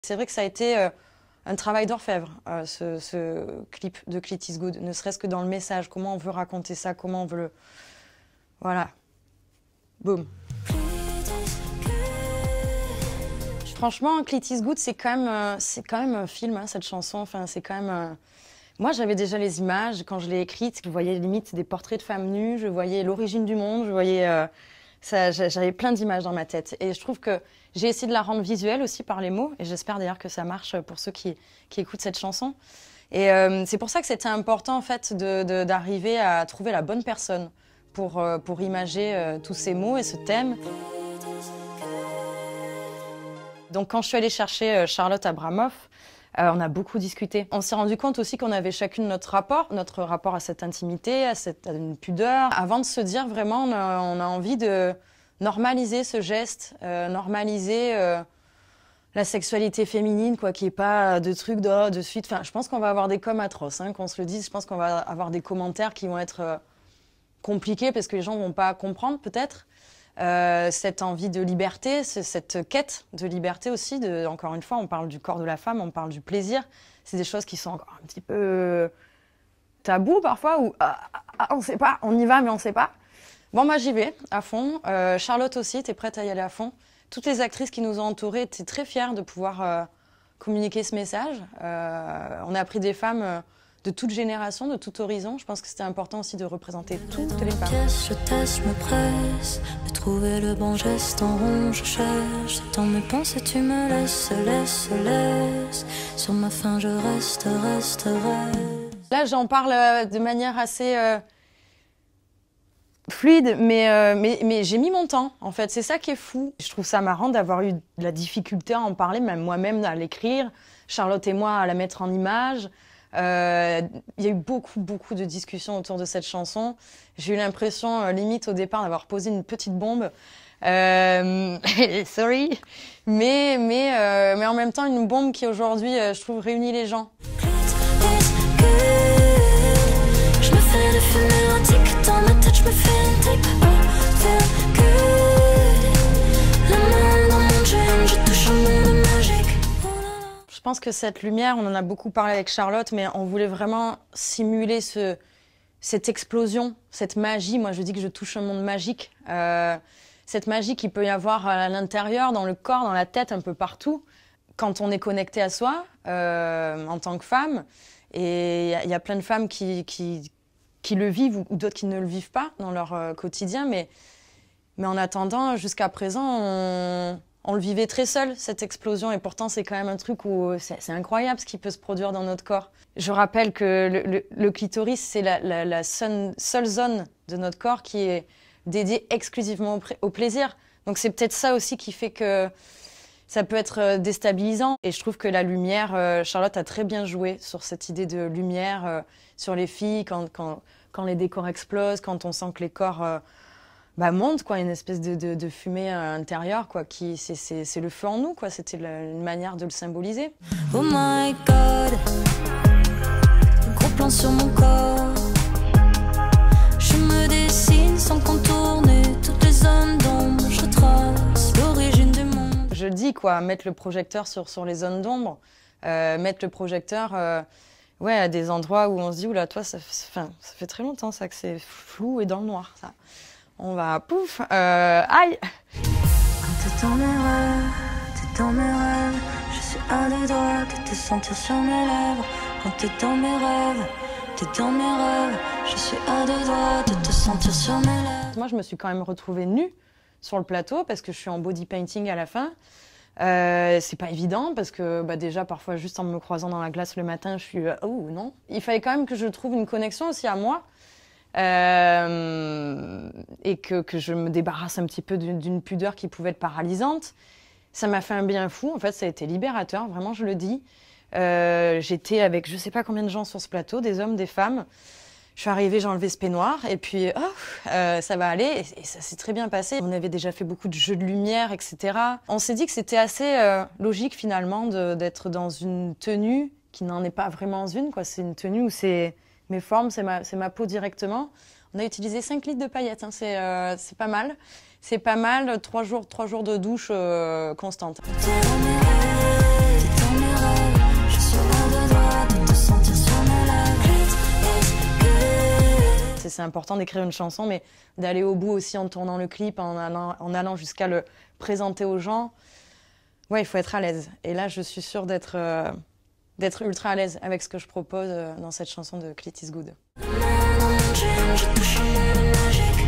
C'est vrai que ça a été un travail d'orfèvre, ce clip de Clit is Good, ne serait-ce que dans le message, comment on veut raconter ça, comment on veut le... Voilà. Boum. Franchement, Clit is Good, c'est quand même un film, hein, cette chanson. Enfin, c'est quand même... Moi, j'avais déjà les images. Quand je l'ai écrite, je voyais limite des portraits de femmes nues, je voyais l'origine du monde, je voyais... j'avais plein d'images dans ma tête. Et je trouve que j'ai essayé de la rendre visuelle aussi par les mots. Et j'espère d'ailleurs que ça marche pour ceux qui écoutent cette chanson. Et c'est pour ça que c'était important, en fait, d'arriver à trouver la bonne personne pour imager tous ces mots et ce thème. Donc quand je suis allée chercher Charlotte Abramoff, on a beaucoup discuté. On s'est rendu compte aussi qu'on avait chacune notre rapport à cette intimité, à une pudeur. Avant de se dire vraiment, on a envie de normaliser ce geste, normaliser la sexualité féminine, quoi, qu'il n'y ait pas de trucs de suite. Enfin, je pense qu'on va avoir des coms atroces, hein, qu'on se le dise. Je pense qu'on va avoir des commentaires qui vont être compliqués parce que les gens ne vont pas comprendre peut-être. Cette envie de liberté, cette quête de liberté aussi, encore une fois, on parle du corps de la femme, on parle du plaisir. C'est des choses qui sont encore un petit peu tabous parfois, où on ne sait pas, on y va mais on ne sait pas. Bon, moi j'y vais à fond. Charlotte aussi était prête à y aller à fond. Toutes les actrices qui nous ont entourées étaient très fières de pouvoir communiquer ce message. On a appris des femmes de toute génération, de tout horizon. Je pense que c'était important aussi de représenter toutes les femmes. Je teste, me presse, de trouver le bon geste en rond, je cherche. Dans mes pensées, tu me laisses. Sur ma faim, je reste. Là, j'en parle de manière assez fluide, mais j'ai mis mon temps, en fait. C'est ça qui est fou. Je trouve ça marrant d'avoir eu de la difficulté à en parler, même moi-même à l'écrire. Charlotte et moi à la mettre en image. Il y a eu beaucoup de discussions autour de cette chanson. J'ai eu l'impression, limite au départ, d'avoir posé une petite bombe. Sorry. Mais en même temps, une bombe qui aujourd'hui, je trouve, réunit les gens. Je me fais des films érotiques dans ma tête, je me fais une tape. Le monde dans mon jean, je touche un monde magique. Je pense que cette lumière, on en a beaucoup parlé avec Charlotte, mais on voulait vraiment simuler cette explosion, cette magie. Moi, je dis que je touche un monde magique. Cette magie qu'il peut y avoir à l'intérieur, dans le corps, dans la tête, un peu partout, quand on est connecté à soi, en tant que femme. Et il y a plein de femmes qui le vivent ou d'autres qui ne le vivent pas dans leur quotidien. Mais en attendant, jusqu'à présent, on le vivait très seul, cette explosion, et pourtant c'est quand même un truc où c'est incroyable ce qui peut se produire dans notre corps. Je rappelle que le clitoris, c'est la seule zone de notre corps qui est dédiée exclusivement au plaisir. Donc c'est peut-être ça aussi qui fait que ça peut être déstabilisant. Et je trouve que la lumière, Charlotte a très bien joué sur cette idée de lumière sur les filles, quand les décors explosent, quand on sent que les corps... monte, quoi, une espèce de fumée intérieure, quoi, c'est le feu en nous, quoi. C'était une manière de le symboliser. Oh my God, gros plan sur mon corps. Je me dessine sans contourner toutes les zones d'ombre. Je trace l'origine du monde. Je le dis, quoi, mettre le projecteur sur les zones d'ombre, mettre le projecteur ouais, à des endroits où on se dit, oula, toi, ça fait très longtemps ça que c'est flou et dans le noir, ça. On va, pouf, aïe! Quand t'es dans mes rêves, je suis à deux doigts de te sentir sur mes lèvres. Quand t'es dans mes rêves, je suis à deux doigts de te sentir sur mes lèvres. Moi, je me suis quand même retrouvée nue sur le plateau parce que je suis en body painting à la fin. C'est pas évident parce que déjà, parfois, juste en me croisant dans la glace le matin, je suis oh non. Il fallait quand même que je trouve une connexion aussi à moi. Et que je me débarrasse un petit peu d'une pudeur qui pouvait être paralysante. Ça m'a fait un bien fou, en fait, ça a été libérateur, vraiment, je le dis. J'étais avec je sais pas combien de gens sur ce plateau, des hommes, des femmes. Je suis arrivée, j'ai enlevé ce peignoir, et puis ça va aller, et ça s'est très bien passé. On avait déjà fait beaucoup de jeux de lumière, etc. On s'est dit que c'était assez logique, finalement, d'être dans une tenue qui n'en est pas vraiment une, quoi. C'est une tenue où c'est... Mes formes, c'est ma peau directement. On a utilisé 5 litres de paillettes, hein. C'est pas mal. C'est pas mal, 3 jours de douche constante. c'est important d'écrire une chanson, mais d'aller au bout aussi en tournant le clip, en allant jusqu'à le présenter aux gens. Ouais, il faut être à l'aise. Et là, je suis sûre d'être ultra à l'aise avec ce que je propose dans cette chanson de Clit is Good. Je touche un monde magique.